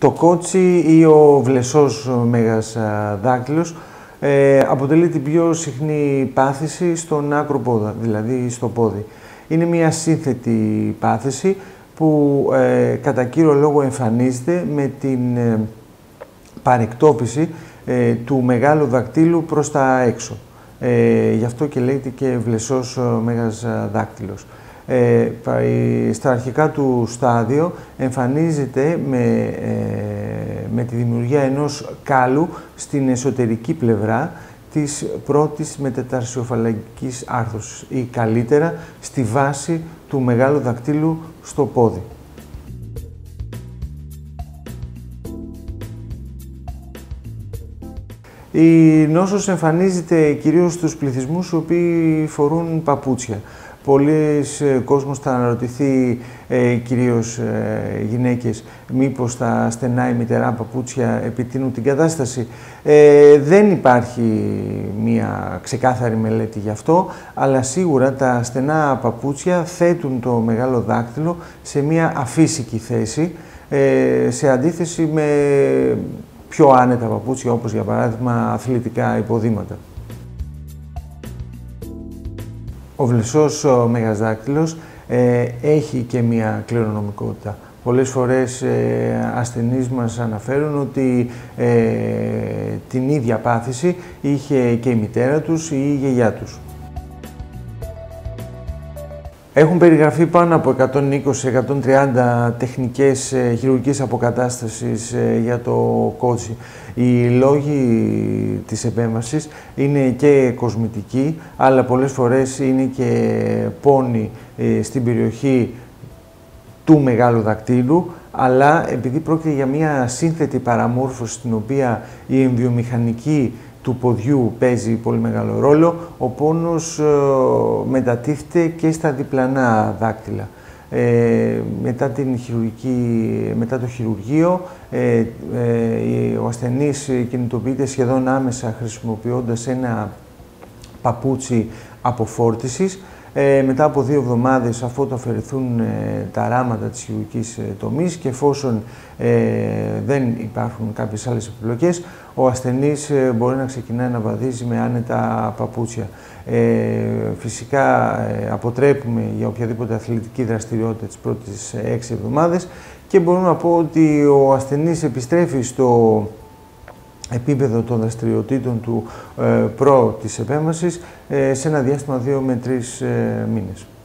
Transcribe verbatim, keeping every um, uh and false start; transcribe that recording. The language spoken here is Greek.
Το κότσι ή ο βλεσσός μέγας δάκτυλος ε, αποτελεί την πιο συχνή πάθηση στον άκρο πόδα, δηλαδή στο πόδι. Είναι μια σύνθετη πάθηση που ε, κατά κύριο λόγο εμφανίζεται με την ε, παρεκτόπιση ε, του μεγάλου δακτύλου προς τα έξω. Ε, γι' αυτό και λέγεται και βλεσσός μέγας δάκτυλος. Ε, στα αρχικά του στάδιο εμφανίζεται με, ε, με τη δημιουργία ενός κάλου στην εσωτερική πλευρά της πρώτης μεταταρσιοφαλαγγικής άρθρωσης ή καλύτερα στη βάση του μεγάλου δακτύλου στο πόδι. Η νόσος εμφανίζεται κυρίως στους πληθυσμούς οι οποίοι φορούν παπούτσια. Πολλοί κόσμος θα αναρωτηθεί, ε, κυρίως ε, γυναίκες, μήπως τα στενά ή μητερά παπούτσια επιτείνουν την κατάσταση. Ε, δεν υπάρχει μία ξεκάθαρη μελέτη γι' αυτό, αλλά σίγουρα τα στενά παπούτσια θέτουν το μεγάλο δάκτυλο σε μία αφύσικη θέση, ε, σε αντίθεση με πιο άνετα παπούτσια, όπως για παράδειγμα αθλητικά υποδήματα. Ο βλεσσός μέγας δάκτυλος ε, έχει και μία κληρονομικότητα. Πολλές φορές ε, ασθενείς μας αναφέρουν ότι ε, την ίδια πάθηση είχε και η μητέρα τους ή η γιαγιά τους. Έχουν περιγραφεί πάνω από εκατόν είκοσι με εκατόν τριάντα τεχνικές ε, χειρουργικής αποκατάστασης ε, για το κότσι. Οι λόγοι της επέμβασης είναι και κοσμητικοί, αλλά πολλές φορές είναι και πόνοι ε, στην περιοχή του μεγάλου δακτύλου, αλλά επειδή πρόκειται για μια σύνθετη παραμόρφωση στην οποία η εμβιομηχανική του ποδιού παίζει πολύ μεγάλο ρόλο, ο πόνος ε, μετατίθεται και στα διπλανά δάκτυλα. Ε, μετά, την χειρουργική, μετά το χειρουργείο, ε, ε, ο ασθενής κινητοποιείται σχεδόν άμεσα χρησιμοποιώντας ένα παπούτσι αποφόρτισης. Ε, μετά από δύο εβδομάδες, αφού το αφαιρεθούν ε, τα ράματα της χειρουργικής ε, τομής και εφόσον ε, δεν υπάρχουν κάποιες άλλες επιπλοκές, ο ασθενής ε, μπορεί να ξεκινάει να βαδίζει με άνετα παπούτσια. Ε, φυσικά ε, αποτρέπουμε για οποιαδήποτε αθλητική δραστηριότητα τις πρώτες έξι εβδομάδες και μπορώ να πω ότι ο ασθενής επιστρέφει στο επίπεδο των δραστηριοτήτων του ε, προ της επέμβασης ε, σε ένα διάστημα δύο με τρεις ε, μήνες.